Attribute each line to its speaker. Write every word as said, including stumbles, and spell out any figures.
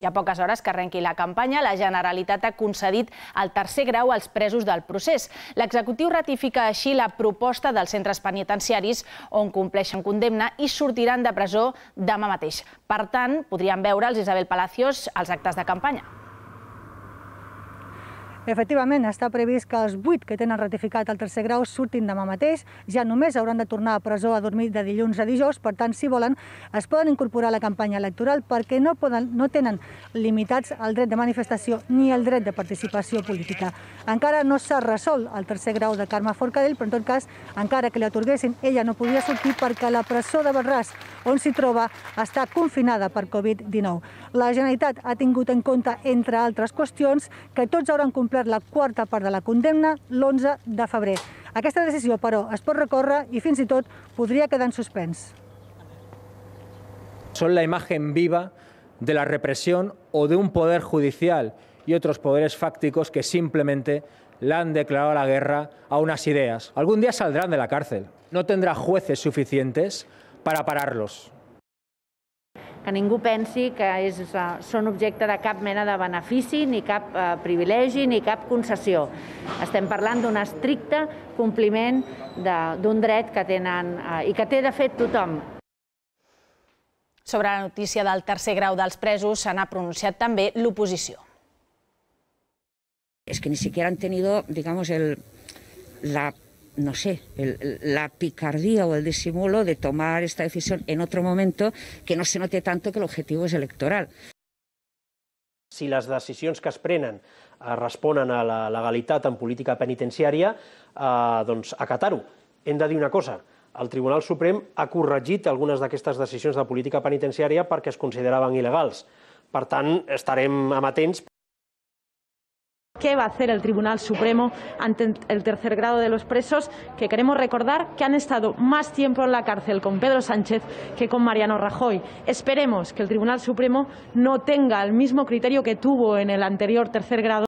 Speaker 1: Hi ha poques hores que arrenqui la campanya, la Generalitat ha concedit el tercer grau als presos del procés. L'executiu ratifica així la proposta dels centres penitenciaris on compleixen condemna i sortiran de presó demà mateix. Per tant, podríem veure'ls, Isabel Palacios, als actes de campanya.
Speaker 2: Efectivament, està previst que els vuit que tenen ratificat el tercer grau surtin demà mateix. Ja només hauran de tornar a presó a dormir de dilluns a dijous. Per tant, si volen, es poden incorporar a la campanya electoral perquè no, poden, no tenen limitats el dret de manifestació ni el dret de participació política. Encara no s'ha resolt el tercer grau de Carme Forcadell, però en tot cas, encara que li atorguessin, ella no podia sortir perquè la presó de Barràs, on s'hi troba, està confinada per Covid dinou. La Generalitat ha tingut en compte, entre altres qüestions, que tots hauran complert la quarta part de la condemna l'onze de febrer. Aquesta decisió, però, es pot recórrer i fins i tot podria quedar en suspens.
Speaker 3: Son la imagen viva de la represión o de un poder judicial y otros poderes fácticos que simplemente le han declarado la guerra a unas ideas. Algún día saldrán de la cárcel. No tendrá jueces suficientes para pararlos.
Speaker 4: Que ningú pensi que és, són objecte de cap mena de benefici, ni cap eh, privilegi, ni cap concessió. Estem parlant d'un estricte compliment d'un dret que tenen eh, i que té, de fet, tothom.
Speaker 1: Sobre la notícia del tercer grau dels presos se n'ha pronunciat també l'oposició.
Speaker 5: Es que ni siquiera han tenido, digamos, el, la... no sé, el, la picardía o el disimulo de tomar esta decisión en otro momento que no se note tanto que el objetivo es electoral.
Speaker 6: Si les decisions que es prenen eh, responen a la legalitat en política penitenciària, eh, doncs acatar-ho. Hem de dir una cosa, el Tribunal Suprem ha corregit algunes d'aquestes decisions de política penitenciària perquè es consideraven il·legals. Per tant, estarem amatents.
Speaker 7: ¿Qué va a hacer el Tribunal Supremo ante el tercer grado de los presos? Que queremos recordar que han estado más tiempo en la cárcel con Pedro Sánchez que con Mariano Rajoy. Esperemos que el Tribunal Supremo no tenga el mismo criterio que tuvo en el anterior tercer grado.